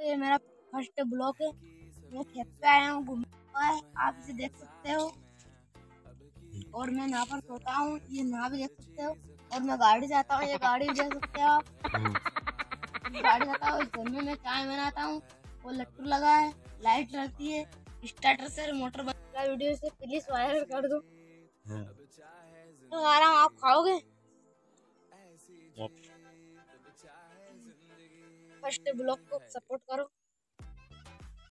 दोस्तों ये मेरा फर्स्ट ब्लॉग है। मैं खेत पे आया हूँ घूमने, आप इसे देख सकते हो। और मैं यहाँ पर सोता हूँ, ये यहाँ भी देख सकते हो। और मैं गाड़ी से आता हूँ, ये गाड़ी भी देख सकते हो आप। गाड़ी जाता हूँ, इस घर में मैं चाय बनाता हूँ। वो लट्टू लगा है, लाइट रहती है, स्टार्टर से मोटर बंद। वीडियो से प्लीज वायरल कर दो। तो आ रहा हूँ, आप खाओगे? फर्स्ट ब्लॉग को सपोर्ट करो।